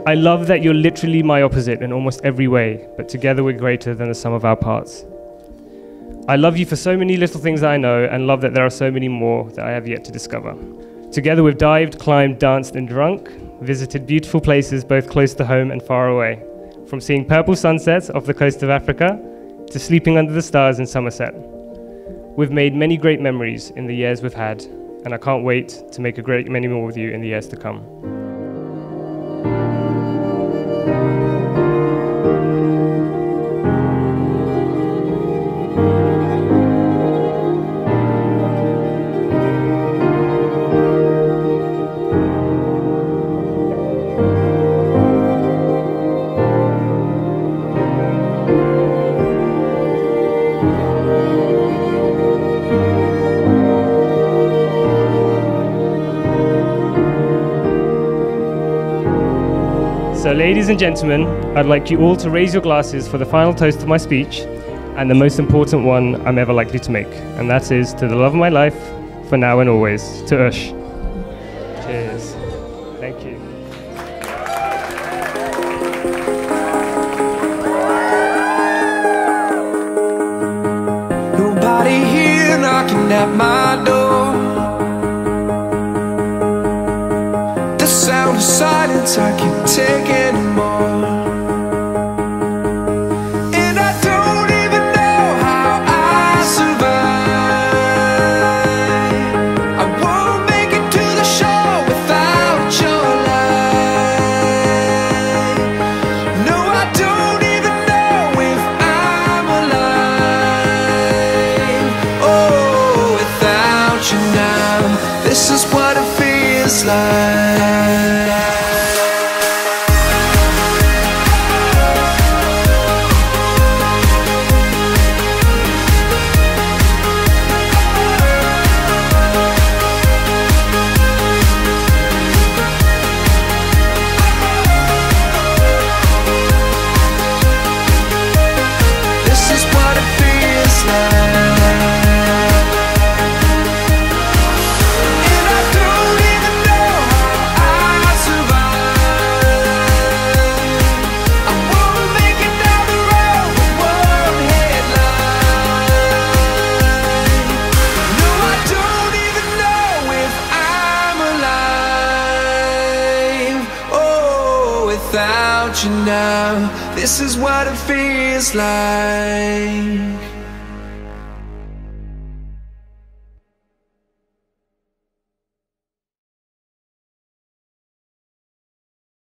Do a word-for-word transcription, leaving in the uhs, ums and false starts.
I love that you're literally my opposite in almost every way, but together we're greater than the sum of our parts. I love you for so many little things that I know, and love that there are so many more that I have yet to discover. Together we've dived, climbed, danced, and drunk, visited beautiful places both close to home and far away, from seeing purple sunsets off the coast of Africa to sleeping under the stars in Somerset. We've made many great memories in the years we've had, and I can't wait to make a great many more with you in the years to come. So ladies and gentlemen, I'd like you all to raise your glasses for the final toast of my speech, and the most important one I'm ever likely to make, and that is to the love of my life, for now and always, to Ush. Cheers. Thank you. Nobody here knocking at my door. The sound of silence I can't take anymore. And I don't even know how I survive. I won't make it to the shore without your light. No, I don't even know if I'm alive. Oh, without you now, this is what it feels like. Without you now, this is what it feels like.